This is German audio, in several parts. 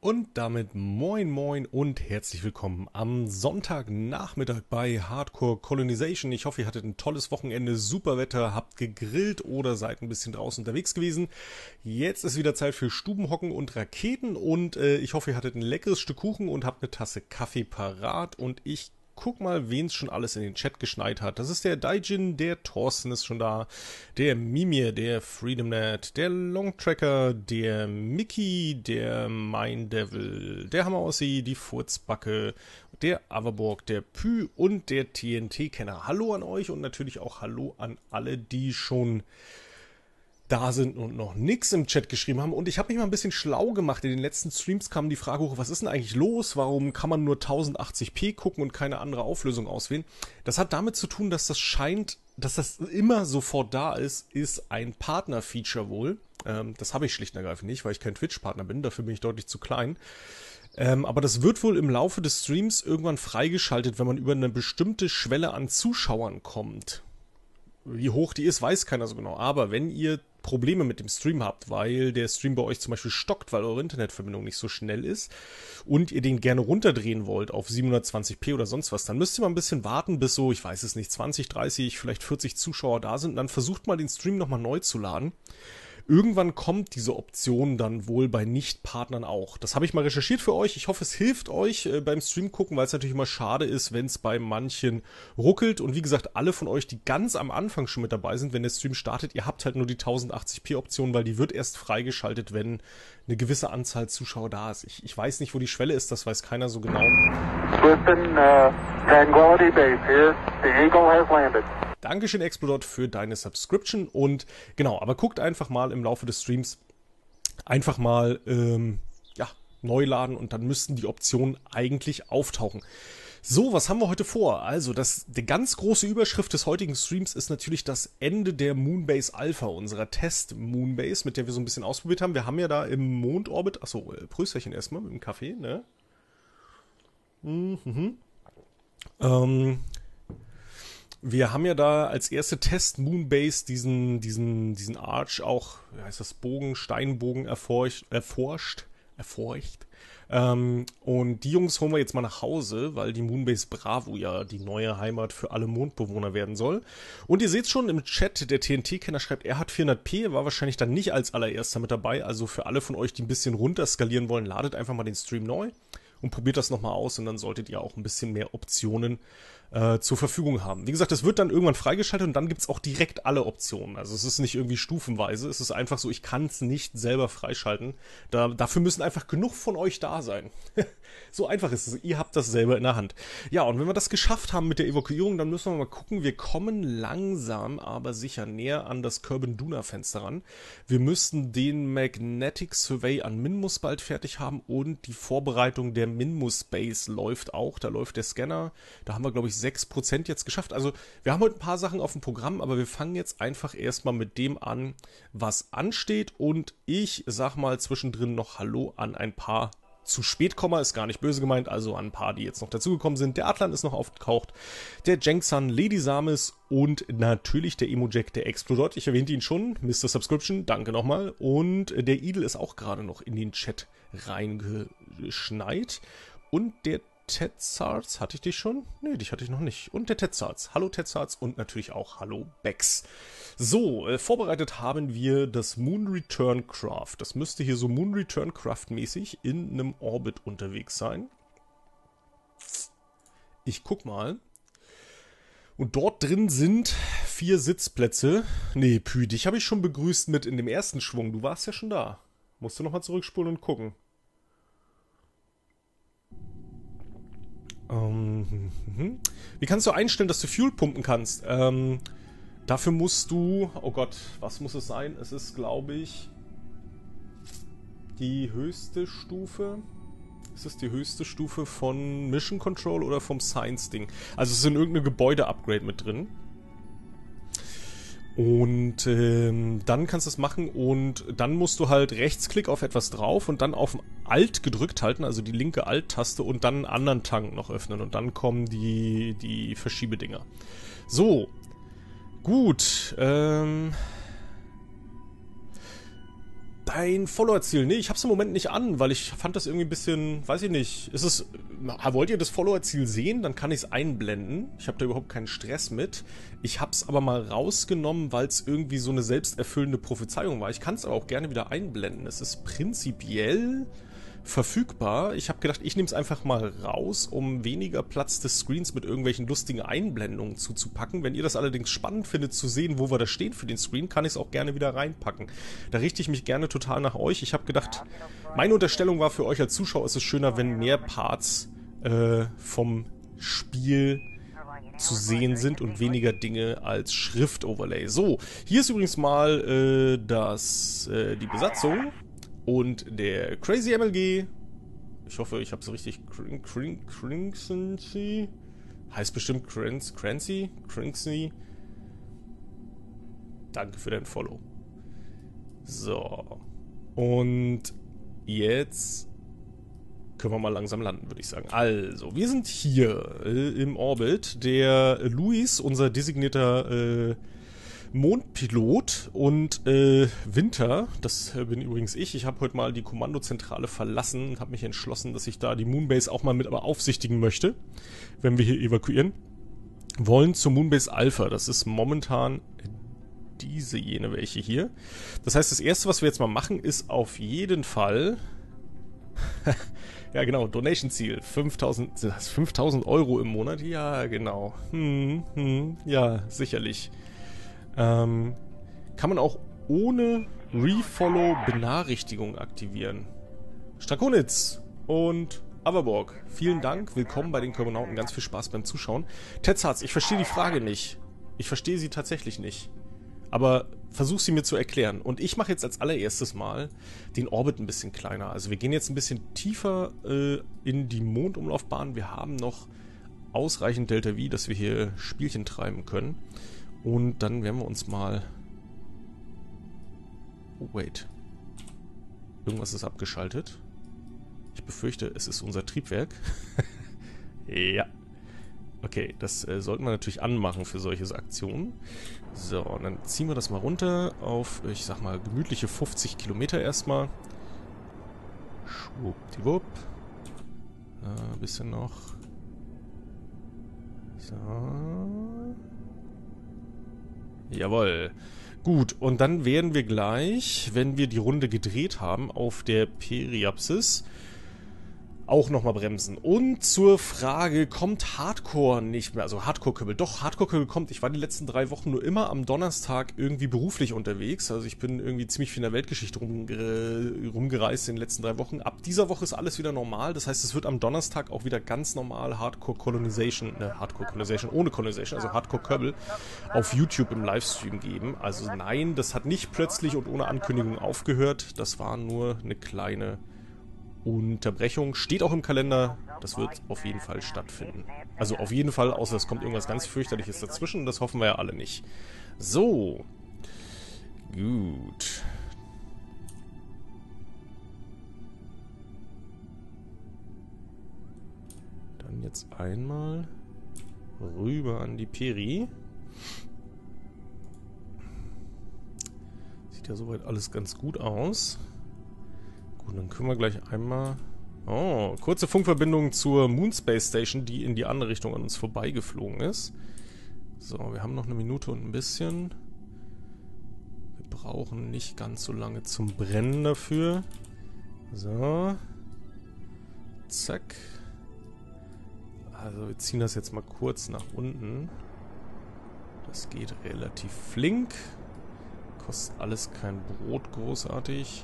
Und damit moin moin und herzlich willkommen am Sonntagnachmittag bei Hardcore Colonization. Ich hoffe, ihr hattet ein tolles Wochenende, super Wetter, habt gegrillt oder seid ein bisschen draußen unterwegs gewesen. Jetzt ist wieder Zeit für Stubenhocken und Raketen und ich hoffe, ihr hattet ein leckeres Stück Kuchen und habt eine Tasse Kaffee parat und ich guck mal, wen es schon alles in den Chat geschneit hat. Das ist der Daijin, der Thorsten ist schon da, der Mimir, der FreedomNet, der Longtracker, der Mickey, der Minddevil, der Hammer-Ossi, die Furzbacke, der Averborg, der Pü und der TNT-Kenner. Hallo an euch und natürlich auch Hallo an alle, die schon da sind und noch nichts im Chat geschrieben haben. Und ich habe mich mal ein bisschen schlau gemacht. In den letzten Streams kam die Frage hoch, was ist denn eigentlich los? Warum kann man nur 1080p gucken und keine andere Auflösung auswählen? Das hat damit zu tun, dass das immer sofort da ist ein Partner-Feature wohl. Das habe ich schlicht und ergreifend nicht, weil ich kein Twitch-Partner bin. Dafür bin ich deutlich zu klein. Aber das wird wohl im Laufe des Streams irgendwann freigeschaltet, wenn man über eine bestimmte Schwelle an Zuschauern kommt. Wie hoch die ist, weiß keiner so genau. Aber wenn ihr Probleme mit dem Stream habt, weil der Stream bei euch zum Beispiel stockt, weil eure Internetverbindung nicht so schnell ist und ihr den gerne runterdrehen wollt auf 720p oder sonst was, dann müsst ihr mal ein bisschen warten, bis so, ich weiß es nicht, 20, 30, vielleicht 40 Zuschauer da sind und dann versucht mal den Stream nochmal neu zu laden. Irgendwann kommt diese Option dann wohl bei Nicht-Partnern auch. Das habe ich mal recherchiert für euch. Ich hoffe, es hilft euch beim Stream gucken, weil es natürlich immer schade ist, wenn es bei manchen ruckelt. Und wie gesagt, alle von euch, die ganz am Anfang schon mit dabei sind, wenn der Stream startet, ihr habt halt nur die 1080p Option, weil die wird erst freigeschaltet, wenn eine gewisse Anzahl Zuschauer da ist. Ich weiß nicht, wo die Schwelle ist, das weiß keiner so genau. Houston, Tranquility Base here. The Eagle has landed. Dankeschön, Explodot, für deine Subscription und genau, aber guckt einfach mal im Laufe des Streams einfach mal neu laden und dann müssten die Optionen eigentlich auftauchen. So, was haben wir heute vor? Also, die ganz große Überschrift des heutigen Streams ist natürlich das Ende der Moonbase Alpha, unserer Test-Moonbase, mit der wir so ein bisschen ausprobiert haben. Wir haben ja da im Mondorbit, achso, Prösterchen erstmal mit dem Kaffee, ne? Wir haben ja da als erste Test Moonbase diesen Arch auch, wie heißt das, Steinbogen erforscht. Und die Jungs holen wir jetzt mal nach Hause, weil die Moonbase Bravo ja die neue Heimat für alle Mondbewohner werden soll. Und ihr seht schon im Chat, der TNT-Kenner schreibt, er hat 400p, war wahrscheinlich dann nicht als allererster mit dabei. Also für alle von euch, die ein bisschen runter skalieren wollen, ladet einfach mal den Stream neu und probiert das nochmal aus und dann solltet ihr auch ein bisschen mehr Optionen zur Verfügung haben. Wie gesagt, es wird dann irgendwann freigeschaltet und dann gibt's auch direkt alle Optionen. Also es ist nicht irgendwie stufenweise, es ist einfach so, ich kann es nicht selber freischalten. Dafür müssen einfach genug von euch da sein. So einfach ist es, ihr habt das selber in der Hand. Ja, und wenn wir das geschafft haben mit der Evakuierung, dann müssen wir mal gucken, wir kommen langsam, aber sicher näher an das Kerbin-Duna-Fenster ran. Wir müssten den Magnetic Survey an Minmus bald fertig haben und die Vorbereitung der Minmus Base läuft auch. Da läuft der Scanner, da haben wir, glaube ich, 6% jetzt geschafft. Also wir haben heute ein paar Sachen auf dem Programm, aber wir fangen jetzt einfach erstmal mit dem an, was ansteht. Und ich sag mal zwischendrin noch Hallo an ein paar zu spät Komma, ist gar nicht böse gemeint, also an ein paar, die jetzt noch dazugekommen sind. Der Atlan ist noch aufgetaucht, der Jenksan, Lady Samis und natürlich der Emojack, der Explodot. Ich erwähnte ihn schon, Mr. Subscription, danke nochmal. Und der Idel ist auch gerade noch in den Chat reingeschneit. Und der Tetzarz, hatte ich dich schon? Nee, dich hatte ich noch nicht. Und der Tetzarz. Hallo Tetzarz und natürlich auch Hallo Bex. So, vorbereitet haben wir das Moon Return Craft. Das müsste hier so Moon Return Craft mäßig in einem Orbit unterwegs sein. Ich guck mal. Und dort drin sind 4 Sitzplätze. Nee, Pü, dich habe ich schon begrüßt mit in dem ersten Schwung. Du warst ja schon da. Musst du nochmal zurückspulen und gucken. Wie kannst du einstellen, dass du Fuel pumpen kannst? Dafür musst du... Oh Gott, was muss es sein? Es ist, glaube ich, die höchste Stufe. Ist es die höchste Stufe von Mission Control oder vom Science-Ding? Also es ist in irgendeinem Gebäude-Upgrade mit drin. Und dann kannst du es machen und dann musst du halt Rechtsklick auf etwas drauf und dann auf Alt gedrückt halten, also die linke Alt-Taste und dann einen anderen Tank noch öffnen und dann kommen die Verschiebedinger. So, gut. Das Dein Follower-Ziel. Nee, ich hab's im Moment nicht an, weil ich fand das irgendwie ein bisschen, weiß ich nicht. Wollt ihr das Follower-Ziel sehen? Dann kann ich es einblenden. Ich habe da überhaupt keinen Stress mit. Ich hab's aber mal rausgenommen, weil es irgendwie so eine selbsterfüllende Prophezeiung war. Ich kann es aber auch gerne wieder einblenden. Es ist prinzipiell verfügbar. Ich habe gedacht, ich nehme es einfach mal raus, um weniger Platz des Screens mit irgendwelchen lustigen Einblendungen zuzupacken. Wenn ihr das allerdings spannend findet zu sehen, wo wir da stehen für den Screen, kann ich es auch gerne wieder reinpacken. Da richte ich mich gerne total nach euch. Ich habe gedacht, meine Unterstellung war für euch als Zuschauer, ist es schöner, wenn mehr Parts vom Spiel zu sehen sind und weniger Dinge als Schriftoverlay. So, hier ist übrigens mal die Besatzung. Und der Crazy MLG, ich hoffe, ich habe es richtig, Crinksy, heißt bestimmt Crancy, danke für dein Follow. So, und jetzt können wir mal langsam landen, würde ich sagen. Also, wir sind hier im Orbit. Der Luis, unser designierter Mondpilot, und Winter, das bin übrigens ich. Ich habe heute mal die Kommandozentrale verlassen und habe mich entschlossen, dass ich da die Moonbase auch mal mit beaufsichtigen möchte, wenn wir hier evakuieren wollen, zur Moonbase Alpha. Das ist momentan jene welche hier. Das heißt, das erste, was wir jetzt mal machen, ist auf jeden Fall ja genau, Donation-Ziel, 5.000 Euro im Monat, ja genau, ja, sicherlich. Kann man auch ohne Refollow-Benachrichtigung aktivieren. Strakonitz und Averborg, vielen Dank, willkommen bei den Kosmonauten, ganz viel Spaß beim Zuschauen. Tetzharz, ich verstehe die Frage nicht. Ich verstehe sie tatsächlich nicht. Aber versuch sie mir zu erklären. Und ich mache jetzt als allererstes mal den Orbit ein bisschen kleiner. Also wir gehen jetzt ein bisschen tiefer in die Mondumlaufbahn. Wir haben noch ausreichend Delta V, dass wir hier Spielchen treiben können. Und dann werden wir uns mal... Oh, wait. Irgendwas ist abgeschaltet. Ich befürchte, es ist unser Triebwerk. Ja. Okay, das sollten wir natürlich anmachen für solche Aktionen. So, und dann ziehen wir das mal runter auf, ich sag mal, gemütliche 50 Kilometer erstmal. Schwuppdiwupp. Ein bisschen noch. So. Jawohl. Gut, und dann werden wir gleich, wenn wir die Runde gedreht haben, auf der Periapsis auch nochmal bremsen. Und zur Frage, kommt Hardcore nicht mehr? Also Hardcore-Köbbel. Doch, Hardcore-Köbbel kommt. Ich war die letzten 3 Wochen nur immer am Donnerstag irgendwie beruflich unterwegs. Also ich bin irgendwie ziemlich viel in der Weltgeschichte rumgereist in den letzten 3 Wochen. Ab dieser Woche ist alles wieder normal. Das heißt, es wird am Donnerstag auch wieder ganz normal Hardcore-Colonization, Hardcore-Colonization ohne Colonization, also Hardcore-Köbbel auf YouTube im Livestream geben. Also nein, das hat nicht plötzlich und ohne Ankündigung aufgehört. Das war nur eine kleine Unterbrechung. Steht auch im Kalender, das wird auf jeden Fall stattfinden. Also auf jeden Fall, außer es kommt irgendwas ganz fürchterliches dazwischen, das hoffen wir ja alle nicht. So. Gut. Dann jetzt einmal rüber an die Peri. Sieht ja soweit alles ganz gut aus. Gut, dann können wir gleich einmal... Oh, kurze Funkverbindung zur Moon Space Station, die in die andere Richtung an uns vorbeigeflogen ist. So, wir haben noch eine Minute und ein bisschen. Wir brauchen nicht ganz so lange zum Brennen dafür. So. Zack. Also wir ziehen das jetzt mal kurz nach unten. Das geht relativ flink. Kostet alles kein Brot großartig.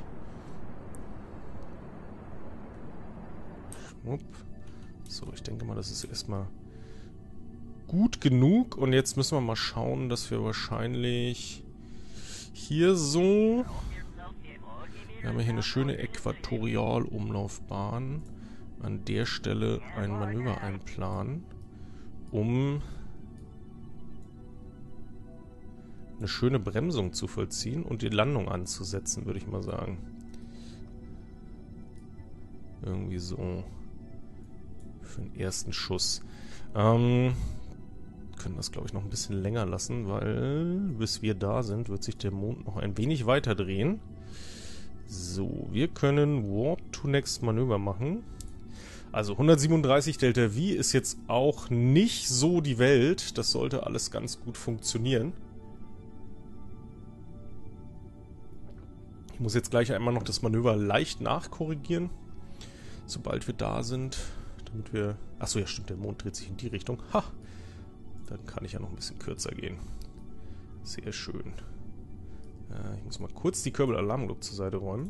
So, ich denke mal, das ist erstmal gut genug. Und jetzt müssen wir mal schauen, dass wir wahrscheinlich hier so... Wir haben ja hier eine schöne Äquatorialumlaufbahn. An der Stelle ein Manöver einplanen, um eine schöne Bremsung zu vollziehen und die Landung anzusetzen, würde ich mal sagen. Irgendwie so. Für den ersten Schuss. Können das, glaube ich, noch ein bisschen länger lassen, weil bis wir da sind, wird sich der Mond noch ein wenig weiter drehen. So, wir können Warp to Next Manöver machen. Also 137 Delta V ist jetzt auch nicht so die Welt. Das sollte alles ganz gut funktionieren. Ich muss jetzt gleich einmal noch das Manöver leicht nachkorrigieren, sobald wir da sind, damit wir... Achso, ja stimmt, der Mond dreht sich in die Richtung. Ha! Dann kann ich ja noch ein bisschen kürzer gehen. Sehr schön. Ich muss mal kurz die Kerbal-Alarmglocke zur Seite räumen.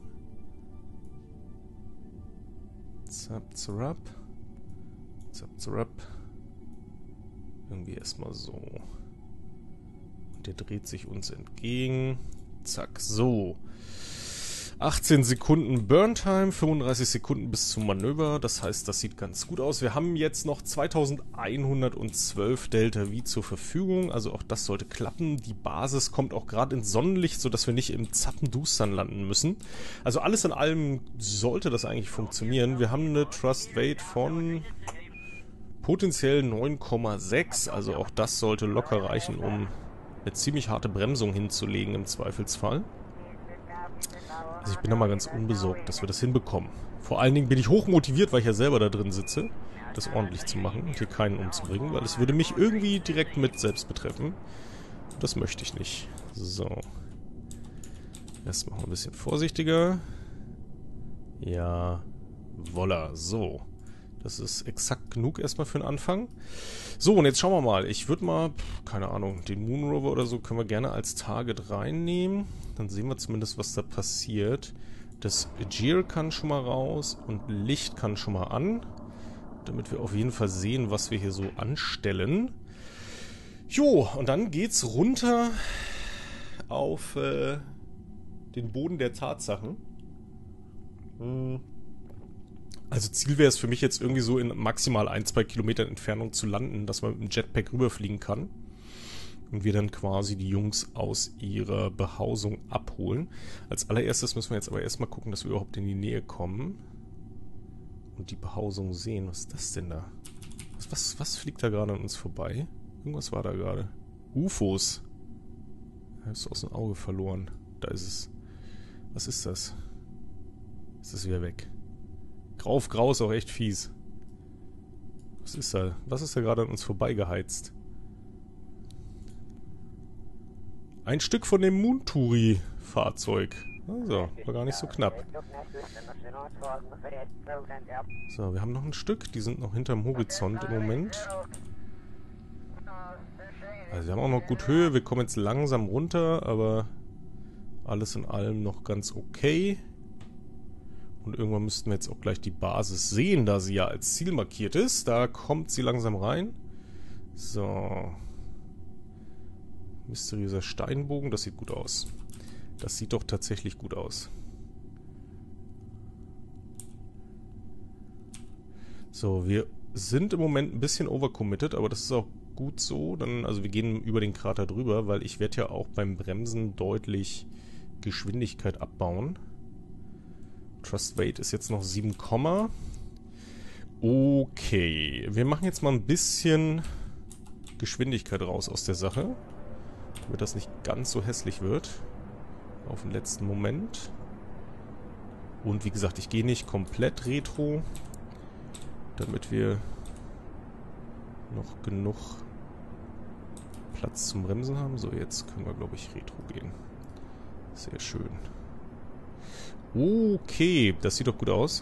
Zap, zap. Zap, zap. Irgendwie erstmal so. Und der dreht sich uns entgegen. Zack, so. 18 Sekunden Burn-Time, 35 Sekunden bis zum Manöver. Das heißt, das sieht ganz gut aus. Wir haben jetzt noch 2112 Delta V zur Verfügung. Also auch das sollte klappen. Die Basis kommt auch gerade ins Sonnenlicht, sodass wir nicht im Zappendustern landen müssen. Also alles in allem sollte das eigentlich funktionieren. Wir haben eine Thrust Weight von potenziell 9,6. Also auch das sollte locker reichen, um eine ziemlich harte Bremsung hinzulegen im Zweifelsfall. Also ich bin da mal ganz unbesorgt, dass wir das hinbekommen. Vor allen Dingen bin ich hochmotiviert, weil ich ja selber da drin sitze, das ordentlich zu machen und hier keinen umzubringen, weil es würde mich irgendwie direkt mit selbst betreffen. Das möchte ich nicht. So. Erst machen wir ein bisschen vorsichtiger. Ja, voila, so. Das ist exakt genug erstmal für den Anfang. So, und jetzt schauen wir mal. Ich würde mal, keine Ahnung, den Moon Rover oder so können wir gerne als Target reinnehmen. Dann sehen wir zumindest, was da passiert. Das Gear kann schon mal raus und Licht kann schon mal an. Damit wir auf jeden Fall sehen, was wir hier so anstellen. Jo, und dann geht's runter auf den Boden der Tatsachen. Also Ziel wäre es für mich jetzt irgendwie so in maximal 1-2 Kilometern Entfernung zu landen, dass man mit dem Jetpack rüberfliegen kann. Und wir dann quasi die Jungs aus ihrer Behausung abholen. Als allererstes müssen wir jetzt aber erstmal gucken, dass wir überhaupt in die Nähe kommen. Und die Behausung sehen. Was ist das denn da? Was fliegt da gerade an uns vorbei? Irgendwas war da gerade. UFOs. Ich habe es aus dem Auge verloren. Da ist es. Was ist das? Ist das wieder weg? Grau auf Grau ist auch echt fies. Was ist da? Was ist da gerade an uns vorbeigeheizt? Ein Stück von dem Moonturi-Fahrzeug. Also, war gar nicht so knapp. So, wir haben noch ein Stück. Die sind noch hinterm Horizont im Moment. Also, wir haben auch noch gut Höhe. Wir kommen jetzt langsam runter, aber alles in allem noch ganz okay. Und irgendwann müssten wir jetzt auch gleich die Basis sehen, da sie ja als Ziel markiert ist. Da kommt sie langsam rein. So. Mysteriöser Steinbogen, das sieht gut aus. Das sieht doch tatsächlich gut aus. So, wir sind im Moment ein bisschen overcommitted, aber das ist auch gut so. Also wir gehen über den Krater drüber, weil ich werde ja auch beim Bremsen deutlich Geschwindigkeit abbauen. Thrust Weight ist jetzt noch 7, okay. Wir machen jetzt mal ein bisschen Geschwindigkeit raus aus der Sache. Damit das nicht ganz so hässlich wird. Auf den letzten Moment. Und wie gesagt, ich gehe nicht komplett retro. Damit wir noch genug Platz zum Bremsen haben. So, jetzt können wir, glaube ich, retro gehen. Sehr schön. Okay, das sieht doch gut aus.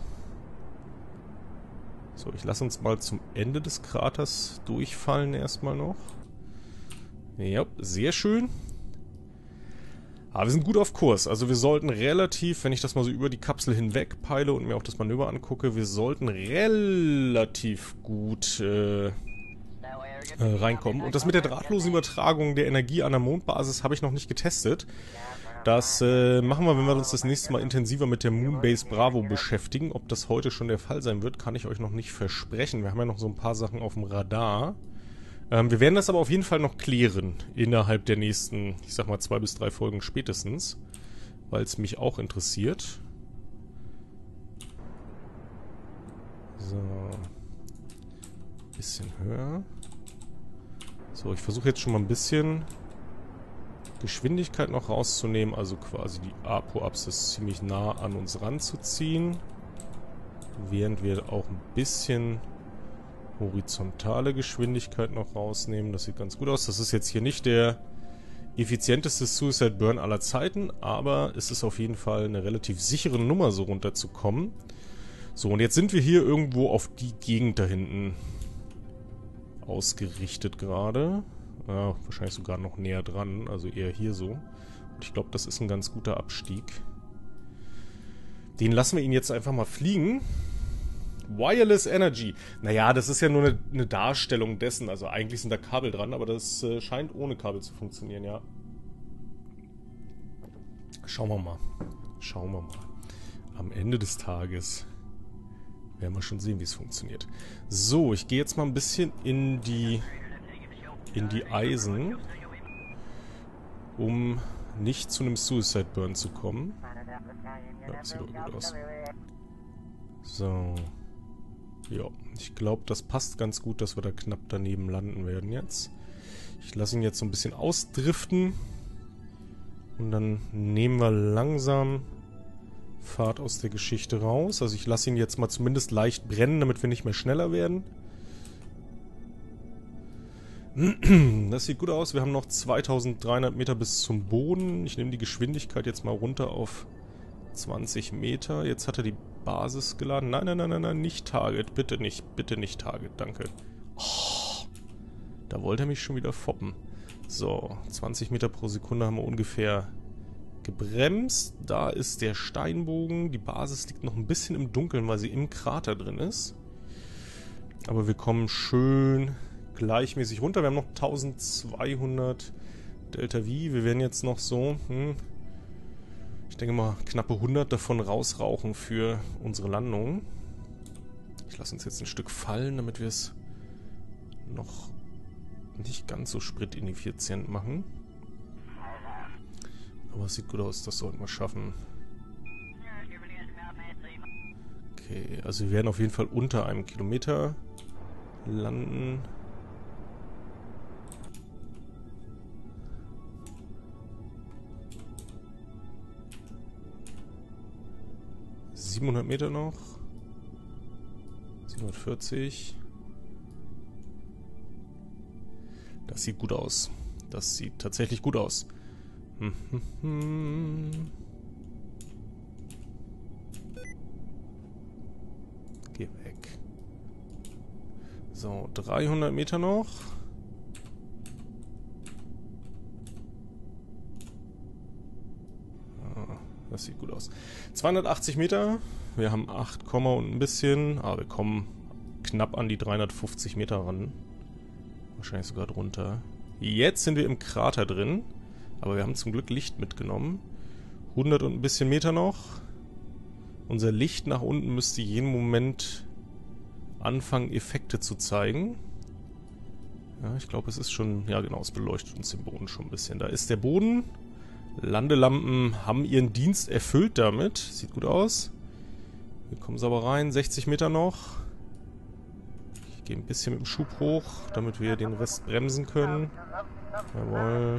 So, ich lasse uns mal zum Ende des Kraters durchfallen erstmal noch. Ja, sehr schön. Aber wir sind gut auf Kurs. Also wir sollten relativ, wenn ich das mal so über die Kapsel hinweg peile und mir auch das Manöver angucke, wir sollten relativ gut reinkommen. Und das mit der drahtlosen Übertragung der Energie an der Mondbasis habe ich noch nicht getestet. Das machen wir, wenn wir uns das nächste Mal intensiver mit der Moonbase Bravo beschäftigen. Ob das heute schon der Fall sein wird, kann ich euch noch nicht versprechen. Wir haben ja noch so ein paar Sachen auf dem Radar. Wir werden das aber auf jeden Fall noch klären innerhalb der nächsten, ich sag mal 2 bis 3 Folgen spätestens, weil es mich auch interessiert. So. Bisschen höher. So, ich versuche jetzt schon mal ein bisschen Geschwindigkeit noch rauszunehmen, also quasi die Apoapsis ziemlich nah an uns ranzuziehen. Während wir auch ein bisschen horizontale Geschwindigkeit noch rausnehmen. Das sieht ganz gut aus. Das ist jetzt hier nicht der effizienteste Suicide Burn aller Zeiten, aber es ist auf jeden Fall eine relativ sichere Nummer, so runterzukommen. So, und jetzt sind wir hier irgendwo auf die Gegend da hinten ausgerichtet gerade. Ja, wahrscheinlich sogar noch näher dran, also eher hier so. Und ich glaube, das ist ein ganz guter Abstieg. Den lassen wir ihn jetzt einfach mal fliegen. Wireless Energy. Naja, das ist ja nur eine Darstellung dessen. Also eigentlich sind da Kabel dran, aber das scheint ohne Kabel zu funktionieren, ja. Schauen wir mal. Schauen wir mal. Am Ende des Tages werden wir schon sehen, wie es funktioniert. So, ich gehe jetzt mal ein bisschen in die Eisen, um nicht zu einem Suicide Burn zu kommen. Ja, das sieht doch gut aus. So. Ja, ich glaube, das passt ganz gut, dass wir da knapp daneben landen werden jetzt. Ich lasse ihn jetzt so ein bisschen ausdriften. Und dann nehmen wir langsam Fahrt aus der Geschichte raus. Also ich lasse ihn jetzt mal zumindest leicht brennen, damit wir nicht mehr schneller werden. Das sieht gut aus. Wir haben noch 2300 Meter bis zum Boden. Ich nehme die Geschwindigkeit jetzt mal runter auf 20 Meter. Jetzt hat er die Basis geladen. Nein, nein, nein, nein, nein, nicht Target. Bitte nicht Target. Danke. Oh, da wollte er mich schon wieder foppen. So, 20 Meter pro Sekunde haben wir ungefähr gebremst. Da ist der Steinbogen. Die Basis liegt noch ein bisschen im Dunkeln, weil sie im Krater drin ist. Aber wir kommen schön gleichmäßig runter. Wir haben noch 1200 Delta V. Wir werden jetzt noch so, ich denke mal, knappe 100 davon rausrauchen für unsere Landung. Ich lasse uns jetzt ein Stück fallen, damit wir es noch nicht ganz so spritineffizient machen. Aber es sieht gut aus, das sollten wir schaffen. Okay, also wir werden auf jeden Fall unter einem Kilometer landen. Meter noch. 740. Das sieht gut aus. Das sieht tatsächlich gut aus. Geh weg. So, 300 Meter noch. Das sieht gut aus. 280 Meter. Wir haben 8, und ein bisschen. Aber wir kommen knapp an die 350 Meter ran. Wahrscheinlich sogar drunter. Jetzt sind wir im Krater drin. Aber wir haben zum Glück Licht mitgenommen. 100 und ein bisschen Meter noch. Unser Licht nach unten müsste jeden Moment anfangen, Effekte zu zeigen. Ja, ich glaube, es ist schon... Ja, genau, es beleuchtet uns den Boden schon ein bisschen. Da ist der Boden. Landelampen haben ihren Dienst erfüllt damit. Sieht gut aus. Wir kommen sauber rein. 60 Meter noch. Ich gehe ein bisschen mit dem Schub hoch, damit wir den Rest bremsen können. Jawohl.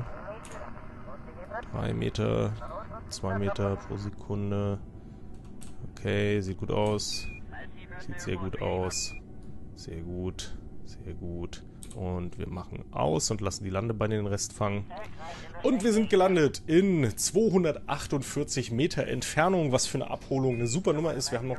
3 Meter, 2 Meter pro Sekunde. Okay, sieht gut aus. Sieht sehr gut aus. Sehr gut, sehr gut. Und wir machen aus und lassen die Landebeine den Rest fangen. Und wir sind gelandet in 248 Meter Entfernung, was für eine Abholung eine super Nummer ist. Wir haben noch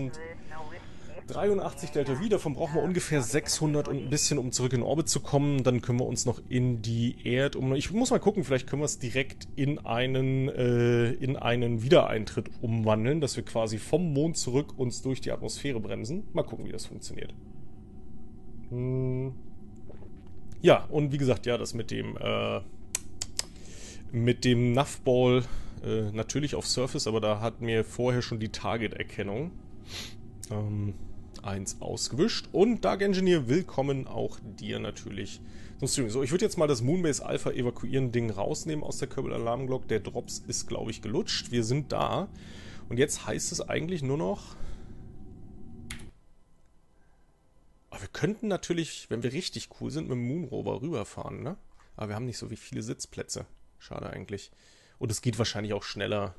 1083 Delta V, davon brauchen wir ungefähr 600 und ein bisschen, um zurück in Orbit zu kommen. Dann können wir uns noch in die Ich muss mal gucken, vielleicht können wir es direkt in einen Wiedereintritt umwandeln, dass wir quasi vom Mond zurück uns durch die Atmosphäre bremsen. Mal gucken, wie das funktioniert. Ja, und wie gesagt, ja, das mit dem Navball natürlich auf Surface, aber da hat mir vorher schon die Target-Erkennung 1 ausgewischt. Und Dark Engineer, willkommen auch dir natürlich zum Stream. So, ich würde jetzt mal das Moonbase Alpha evakuieren Ding rausnehmen aus der Kerbal Alarm Glock. Der Drops ist, glaube ich, gelutscht. Wir sind da. Und jetzt heißt es eigentlich nur noch... Aber wir könnten natürlich, wenn wir richtig cool sind, mit dem Moonrover rüberfahren, ne? Aber wir haben nicht so viele Sitzplätze. Schade eigentlich. Und es geht wahrscheinlich auch schneller,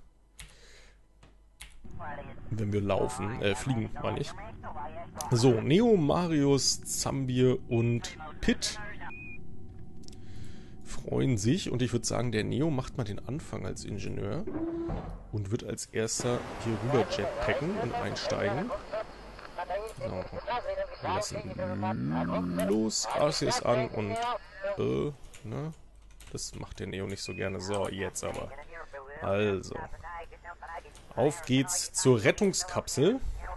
wenn wir laufen. Fliegen, meine ich. So, Neo, Marius, Zambir und Pit freuen sich. Und ich würde sagen, der Neo macht mal den Anfang als Ingenieur. Und wird als erster hier rüber jetpacken und einsteigen. So, wir lassen los, ACs an und ne? Das macht der Neo nicht so gerne. So, jetzt aber. Also. Auf geht's zur Rettungskapsel.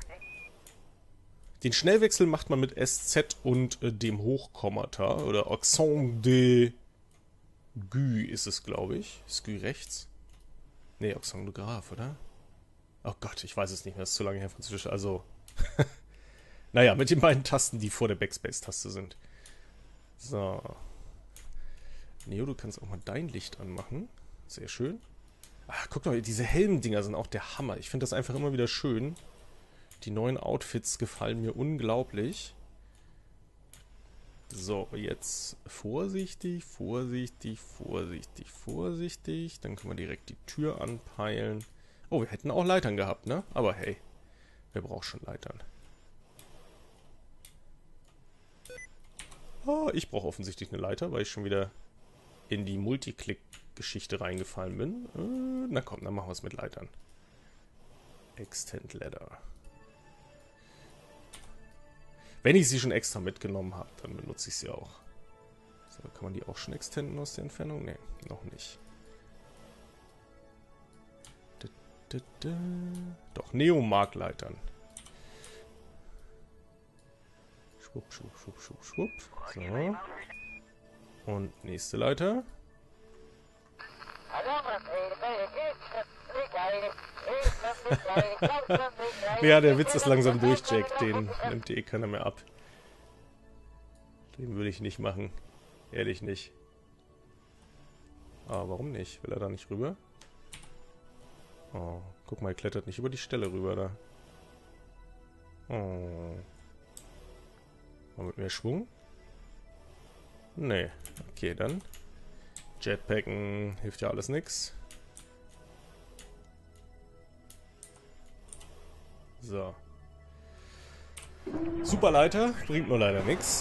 Den Schnellwechsel macht man mit SZ und dem Hochkommata. Oder Accent de Gu ist es, glaube ich. Ist Gu rechts? Ne, Accent de Grave, oder? Oh Gott, ich weiß es nicht mehr. Das ist zu lange her Französisch. Also. Naja, mit den beiden Tasten, die vor der Backspace-Taste sind. So. Neo, du kannst auch mal dein Licht anmachen. Sehr schön. Ach, guck mal, diese Helmdinger sind auch der Hammer. Ich finde das einfach immer wieder schön. Die neuen Outfits gefallen mir unglaublich. So, jetzt vorsichtig, vorsichtig, vorsichtig, vorsichtig. Dann können wir direkt die Tür anpeilen. Oh, wir hätten auch Leitern gehabt, ne? Aber hey, wer braucht schon Leitern? Oh, ich brauche offensichtlich eine Leiter, weil ich schon wieder in die Multiclick-Geschichte reingefallen bin. Na komm, dann machen wir es mit Leitern. Extend Ladder. Wenn ich sie schon extra mitgenommen habe, dann benutze ich sie auch. So, kann man die auch schon extenden aus der Entfernung? Ne, noch nicht. Doch, Neo mag Leitern. Schwupp, schwupp, schwupp, schwupp, schwupp. So. Und nächste Leiter. Ja, der Witz ist langsam durch, Jack. Den nimmt dir eh keiner mehr ab. Den würde ich nicht machen. Ehrlich nicht. Aber warum nicht? Will er da nicht rüber? Oh, guck mal, er klettert nicht über die Stelle rüber da. Oh. Mal mit mehr Schwung? Nee. Okay, dann. Jetpacken hilft ja alles nix. So. Superleiter bringt nur leider nichts.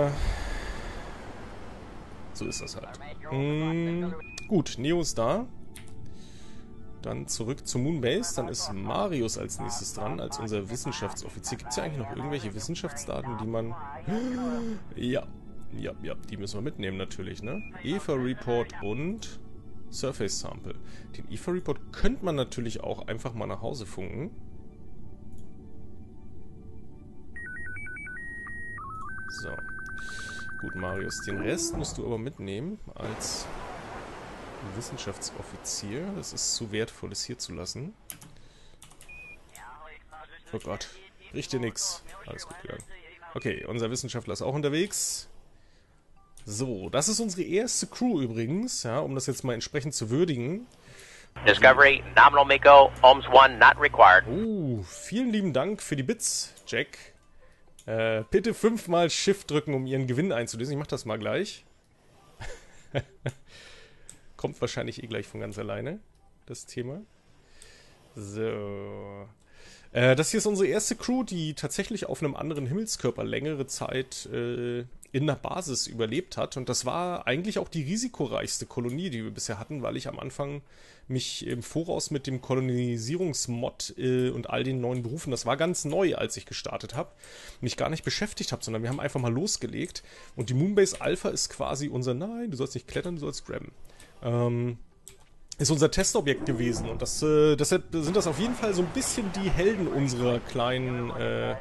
So ist das halt. Gut, Neo ist da. Dann zurück zur Moonbase. Dann ist Marius als nächstes dran, als unser Wissenschaftsoffizier. Gibt es ja eigentlich noch irgendwelche Wissenschaftsdaten, die man... Ja, die müssen wir mitnehmen natürlich, ne? EVA-Report und Surface Sample. Den EVA-Report könnte man natürlich auch einfach mal nach Hause funken. So. Gut, Marius. Den Rest musst du aber mitnehmen als Wissenschaftsoffizier. Das ist zu wertvoll, es hier zu lassen. Oh Gott. Riecht dir nix. Alles gut gegangen. Okay, unser Wissenschaftler ist auch unterwegs. So, das ist unsere erste Crew übrigens, ja, um das jetzt mal entsprechend zu würdigen. Discovery, nominal MECO, OMS 1 not required. Vielen lieben Dank für die Bits, Jack. Bitte 5-mal Shift drücken, um Ihren Gewinn einzulösen. Ich mach das mal gleich. Kommt wahrscheinlich eh gleich von ganz alleine, das Thema. So. Das hier ist unsere erste Crew, die tatsächlich auf einem anderen Himmelskörper längere Zeit in der Basis überlebt hat. Und das war eigentlich auch die risikoreichste Kolonie, die wir bisher hatten, weil ich am Anfang mich im Voraus mit dem Kolonisierungsmod und all den neuen Berufen, das war ganz neu, als ich gestartet habe, mich gar nicht beschäftigt habe, sondern wir haben einfach mal losgelegt. Und die Moonbase Alpha ist quasi unser, nein, du sollst nicht klettern, du sollst grabben. Ist unser Testobjekt gewesen. Und das, deshalb sind das auf jeden Fall so ein bisschen die Helden unserer kleinen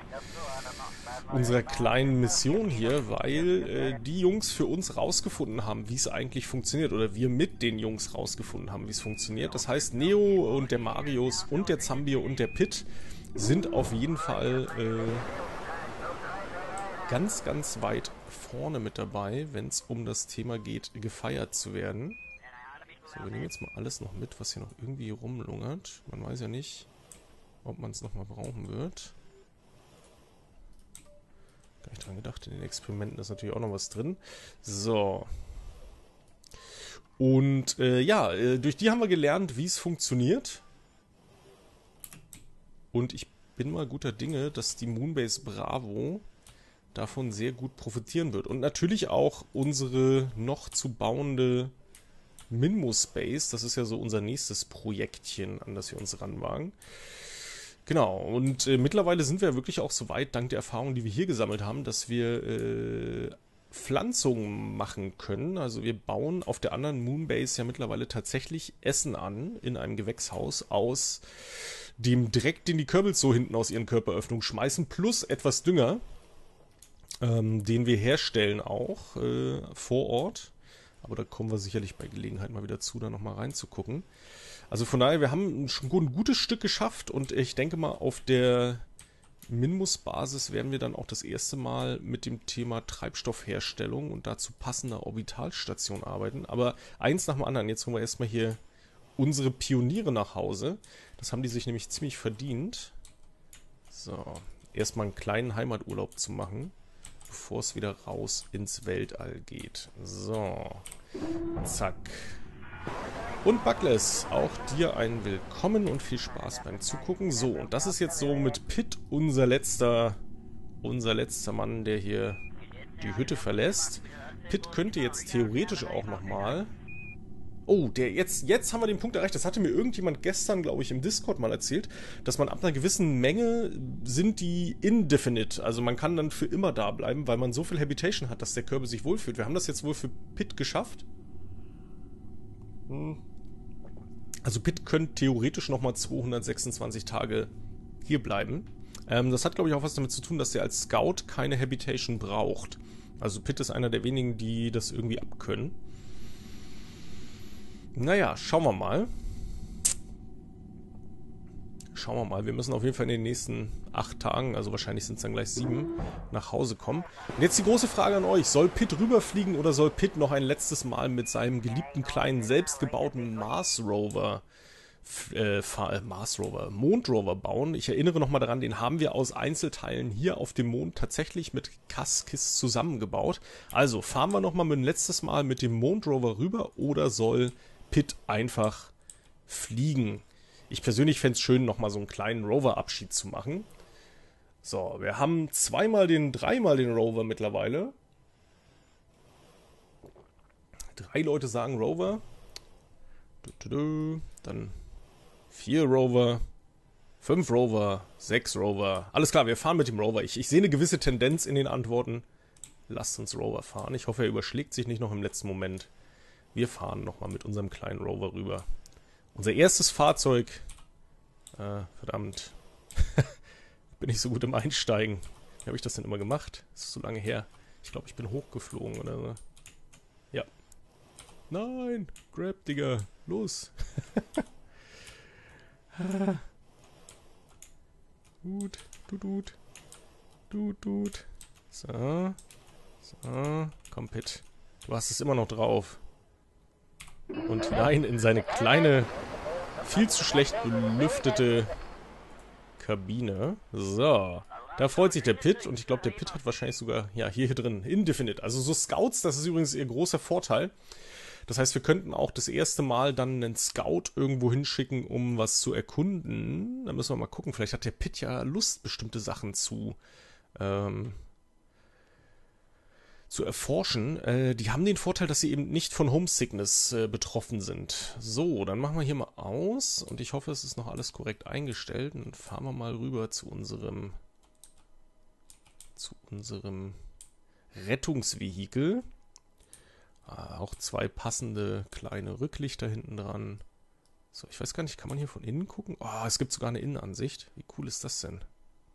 Mission hier, weil die Jungs für uns rausgefunden haben, wie es eigentlich funktioniert. Oder wir mit den Jungs rausgefunden haben, wie es funktioniert. Das heißt, Neo und der Marius und der Zambir und der Pit sind auf jeden Fall ganz, ganz weit vorne mit dabei, wenn es um das Thema geht, gefeiert zu werden. So, wir nehmen jetzt mal alles noch mit, was hier noch irgendwie rumlungert. Man weiß ja nicht, ob man es nochmal brauchen wird. Gar nicht dran gedacht, in den Experimenten ist natürlich auch noch was drin. So. Und durch die haben wir gelernt, wie es funktioniert. Und ich bin mal guter Dinge, dass die Moonbase Bravo davon sehr gut profitieren wird. Und natürlich auch unsere noch zu bauende Minmo-Space. Das ist ja so unser nächstes Projektchen, an das wir uns ranwagen. Genau, und mittlerweile sind wir wirklich auch so weit, dank der Erfahrung, die wir hier gesammelt haben, dass wir Pflanzungen machen können. Also wir bauen auf der anderen Moonbase ja mittlerweile tatsächlich Essen an in einem Gewächshaus aus dem Dreck, den die Kerbals so hinten aus ihren Körperöffnungen schmeißen, plus etwas Dünger, den wir herstellen auch vor Ort. Aber da kommen wir sicherlich bei Gelegenheit mal wieder zu, da nochmal reinzugucken. Also von daher, wir haben schon ein gutes Stück geschafft und ich denke mal, auf der Minmus-Basis werden wir dann auch das erste Mal mit dem Thema Treibstoffherstellung und dazu passender Orbitalstation arbeiten. Aber eins nach dem anderen, jetzt holen wir erstmal hier unsere Pioniere nach Hause. Das haben die sich nämlich ziemlich verdient. So, erstmal einen kleinen Heimaturlaub zu machen, bevor es wieder raus ins Weltall geht. So, zack. Und Buckless, auch dir ein Willkommen und viel Spaß beim Zugucken. So, und das ist jetzt so mit Pitt unser letzter Mann, der hier die Hütte verlässt. Pitt könnte jetzt theoretisch auch nochmal... Oh, jetzt haben wir den Punkt erreicht. Das hatte mir irgendjemand gestern, glaube ich, im Discord mal erzählt, dass man ab einer gewissen Menge sind die indefinite. Also man kann dann für immer da bleiben, weil man so viel Habitation hat, dass der Kerbal sich wohlfühlt. Wir haben das jetzt wohl für Pitt geschafft. Also Pitt könnte theoretisch nochmal 226 Tage hier bleiben. Das hat, glaube ich, auch was damit zu tun, dass er als Scout keine Habitation braucht. Also Pitt ist einer der wenigen, die das irgendwie abkönnen. Naja, schauen wir mal. Wir müssen auf jeden Fall in den nächsten 8 Tagen, also wahrscheinlich sind es dann gleich 7, nach Hause kommen. Und jetzt die große Frage an euch. Soll Pitt rüberfliegen oder soll Pitt noch ein letztes Mal mit seinem geliebten kleinen, selbstgebauten Mars-Rover Mondrover bauen? Ich erinnere nochmal daran, den haben wir aus Einzelteilen hier auf dem Mond tatsächlich mit Kaskis zusammengebaut. Also fahren wir nochmal ein letztes Mal mit dem Mondrover rüber oder soll Pitt einfach fliegen? Ich persönlich fände es schön, nochmal so einen kleinen Rover-Abschied zu machen. So, wir haben dreimal den Rover mittlerweile. 3 Leute sagen Rover. Dann 4 Rover. 5 Rover. 6 Rover. Alles klar, wir fahren mit dem Rover. Ich sehe eine gewisse Tendenz in den Antworten. Lasst uns Rover fahren. Ich hoffe, er überschlägt sich nicht noch im letzten Moment. Wir fahren nochmal mit unserem kleinen Rover rüber. Unser erstes Fahrzeug. Verdammt. Bin ich so gut im Einsteigen. Wie habe ich das denn immer gemacht? Das ist so lange her. Ich glaube, ich bin hochgeflogen oder so. Ja. Nein! Grab, Digga. Los! Gut. Tut. So. Komm, Pitt. Du hast es immer noch drauf. Und hinein in seine kleine, viel zu schlecht belüftete Kabine. So, da freut sich der Pitt und ich glaube, der Pitt hat wahrscheinlich sogar, ja, hier drin, Indefinite. Also so Scouts, das ist übrigens ihr großer Vorteil. Das heißt, wir könnten auch das erste Mal dann einen Scout irgendwo hinschicken, um was zu erkunden. Da müssen wir mal gucken, vielleicht hat der Pitt ja Lust, bestimmte Sachen zu erforschen. Die haben den Vorteil, dass sie eben nicht von Homesickness betroffen sind. So, dann machen wir hier mal aus und ich hoffe, es ist noch alles korrekt eingestellt. Und dann fahren wir mal rüber zu unserem Rettungsvehikel. Auch 2 passende kleine Rücklichter hinten dran. So, ich weiß gar nicht, kann man hier von innen gucken? Oh, es gibt sogar eine Innenansicht. Wie cool ist das denn?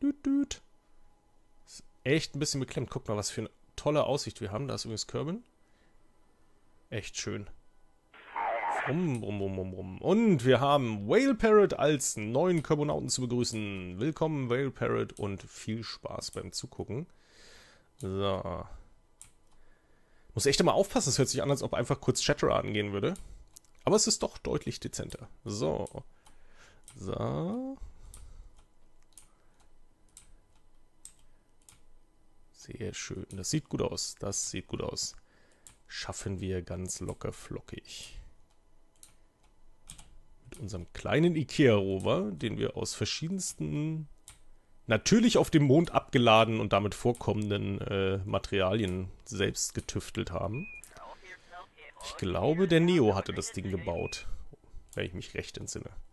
Ist echt ein bisschen beklemmt. Guck mal, was für eine tolle Aussicht wir haben. Da ist übrigens Kerbin. Echt schön. Und wir haben Whale Parrot als neuen Kerbonauten zu begrüßen. Willkommen, Whale Parrot, und viel Spaß beim Zugucken. So. Muss echt immer aufpassen, es hört sich an, als ob einfach kurz Chatterer angehen würde. Aber es ist doch deutlich dezenter. So. Sehr schön. Das sieht gut aus. schaffen wir ganz locker flockig. Mit unserem kleinen Ikea-Rover, den wir aus verschiedensten, natürlich auf dem Mond abgeladen und damit vorkommenden Materialien selbst getüftelt haben. Ich glaube, der Neo hatte das Ding gebaut, wenn ich mich recht entsinne.